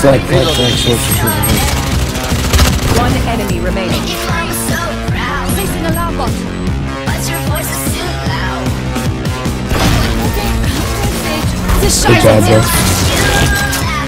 Flag, switch. One enemy remaining. Placing alarm bot. Good job, bro.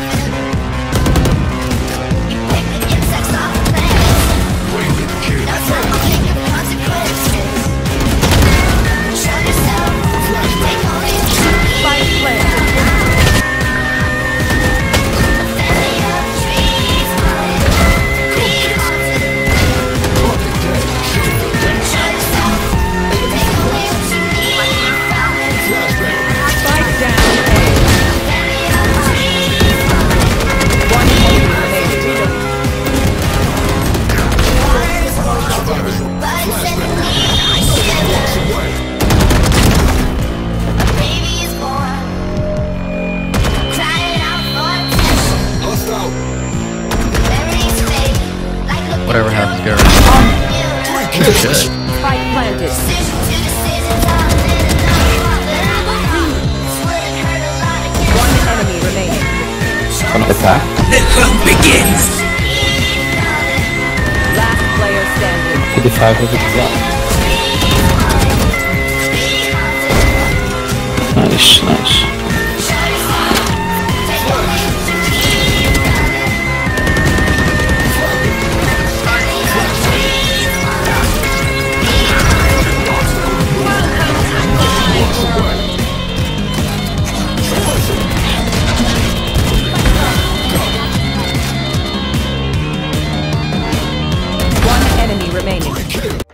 Whatever happens, Gary. Shit. Spike planted. One enemy remaining. One attack. The hunt begins! Last player standing. 55 with it. Nice. One enemy remaining.